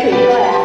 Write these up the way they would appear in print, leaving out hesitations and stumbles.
될 거야.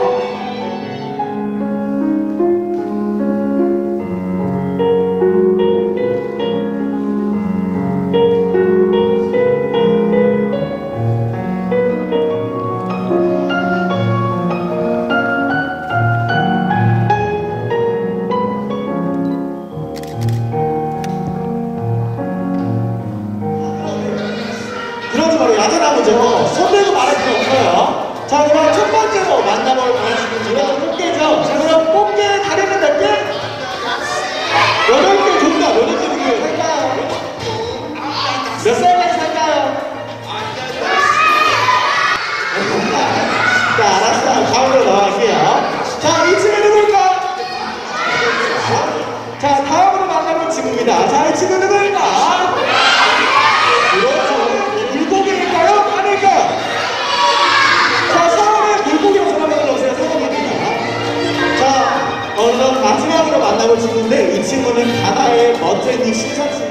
그러지 말고 야전하고죠. 손 들고 말할 필요 없어요. 자, 그럼 첫 번째로 만나볼 강아지는 지금 꽃게죠. 자, 그럼 꽃게 다리는 몇 개? 8개 정답. 8개 중에 살까요? 몇 살까지 살까요? 자, 알았어. 다음으로 나갈게요. 자, 이 친구 누굴까? 자, 다음으로 만나볼 친구입니다. 자, 이 친구 누굴까? 그렇죠. 물고기일까요? 아닐까요? 자, 서울의 물고기로 전화 받아오세요. 성원입니다. 자, 그럼 마지막으로 만나볼 친구인데 이 친구는 바다의 멋쟁이 신선 친구.